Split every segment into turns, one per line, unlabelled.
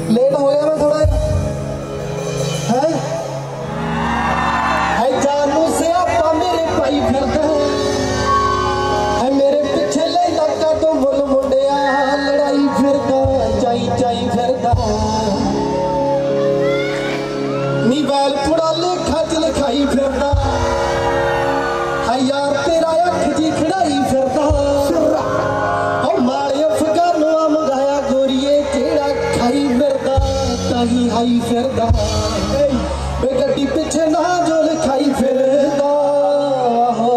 late हो गया मैं थोड़ा है जानू से आपा मेरे भाई फिरदा है मेरे पिछे ले लगा तो मुल मुंडिया लड़ाई फिरदा चाई चाई फिरदा नी बैल पुड़ा लेखा च लिखाई फिरदा है यार तेरा अख जी खड़ाई फिरदा माले अफगानों मंगाया गोरीए जेड़ा खाई फिरदा ताही हाई फिरदा वे गड्डी पिछे ना जो लिखाई फिरदा हो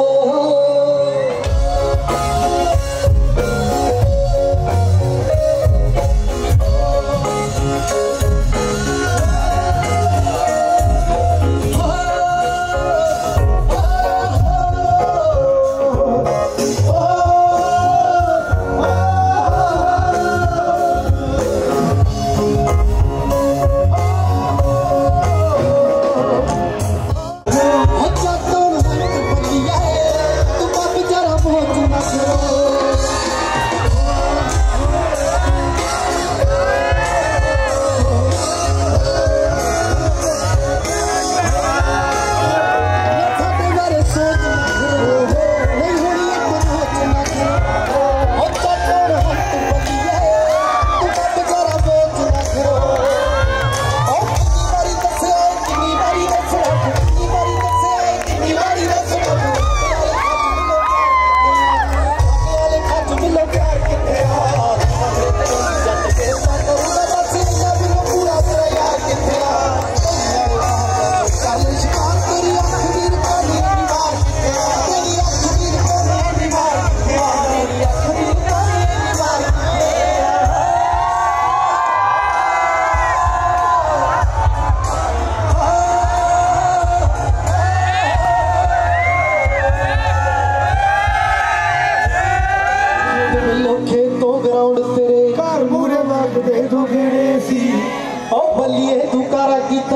बलिए तू कारा कीता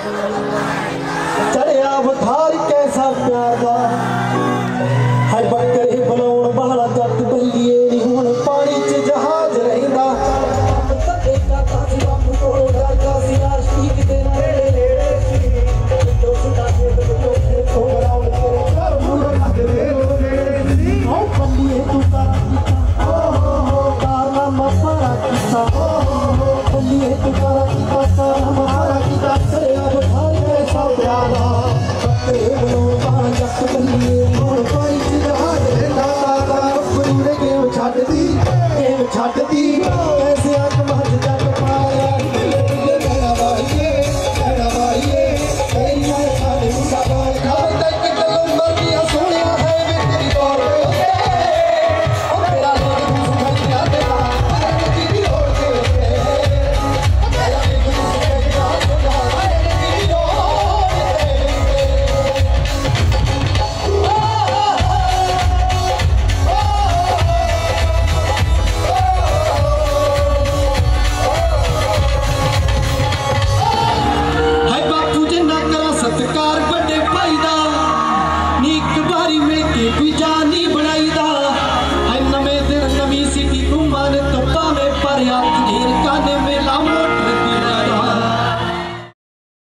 चढ़िया बुखार कैसा प्यार दा है बकरे बुलाउण वाला जट बलिए नी हुण पानी च जहाज रहिंदा देखा तासी रब कोल डरदा सी आशिक दे नेड़े नेड़े सी तो सुना के तो ग्राउंड तेरे घर मूरे लगदे नेड़े सी ओ बलिए तू कारा कीता कारनामा सारा कीता बलिए तू कारा कीता